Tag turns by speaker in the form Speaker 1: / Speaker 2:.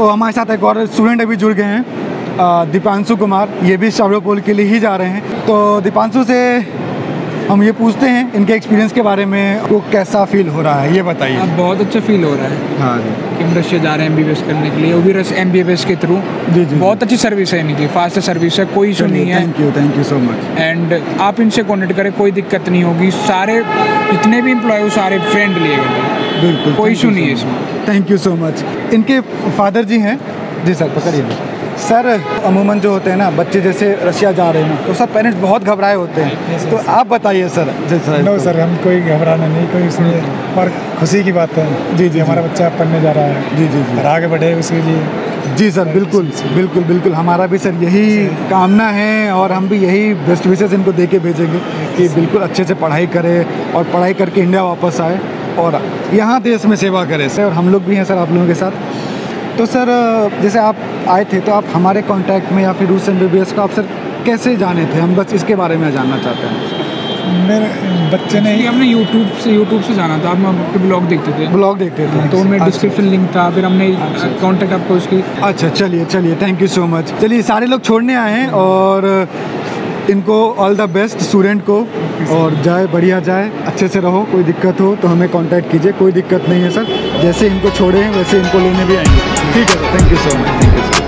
Speaker 1: तो हमारे साथ एक और स्टूडेंट अभी जुड़ गए हैं, दीपांशु कुमार। ये भी स्टाव्रोपोल के लिए ही जा रहे हैं। तो दीपांशु से हम ये पूछते हैं इनके एक्सपीरियंस के बारे में, आपको कैसा फील हो रहा है ये बताइए।
Speaker 2: अब बहुत अच्छा फील हो रहा है।
Speaker 1: हाँ
Speaker 2: कि हम रशिया जा रहे हैं MBBS करने के लिए, वो भी MBBS के थ्रू।
Speaker 1: जी जी,
Speaker 2: बहुत अच्छी सर्विस है इनकी, फास्ट सर्विस है, कोई इशू नहीं है।
Speaker 1: Thank you so much.
Speaker 2: And आप इनसे कॉन्टेक्ट करें, कोई दिक्कत नहीं होगी। सारे जितने भी एम्प्लॉय सारे फ्रेंडली है,
Speaker 1: बिल्कुल
Speaker 2: कोई इशू नहीं है इसमें।
Speaker 1: Thank you so much. इनके फादर जी हैं। जी सर पकड़िए। सर अमूमन जो होते हैं ना बच्चे, जैसे रशिया जा रहे हैं ना, तो सब पेरेंट्स बहुत घबराए होते हैं। तो आप बताइए सर।
Speaker 3: नो सर, हम कोई घबराना नहीं, कोई इसमें और खुशी की बात है। जी जी, हमारा बच्चा पढ़ने जा रहा है। जी जी, और आगे बढ़े उसके लिए।
Speaker 1: जी सर, बिल्कुल बिल्कुल बिल्कुल, हमारा भी सर यही कामना है और हम भी यही बेस्ट विशेस इनको दे के भेजेंगे कि बिल्कुल अच्छे से पढ़ाई करे और पढ़ाई करके इंडिया वापस आए और यहाँ देश में सेवा करे सर। और हम लोग भी हैं सर आप लोगों के साथ। तो सर जैसे आप आए थे तो आप हमारे कांटेक्ट में या फिर रूस MBBS को आप सर कैसे जाने थे? हम बस इसके बारे में जानना चाहते हैं।
Speaker 3: मेरे बच्चे ने
Speaker 2: हमने यूट्यूब से जाना था। हम आपके ब्लॉग देखते थे तो उनमें डिस्क्रिप्शन लिंक था, फिर हमने कॉन्टेक्ट आपको उसकी।
Speaker 1: अच्छा चलिए थैंक यू सो मच। चलिए सारे लोग छोड़ने आए हैं और इनको ऑल द बेस्ट स्टूडेंट को, और जाए बढ़िया जाए, अच्छे से रहो। कोई दिक्कत हो तो हमें कांटेक्ट कीजिए, कोई दिक्कत नहीं है सर। जैसे इनको छोड़े हैं वैसे इनको लेने भी आएंगे। ठीक है sir, thank you so much.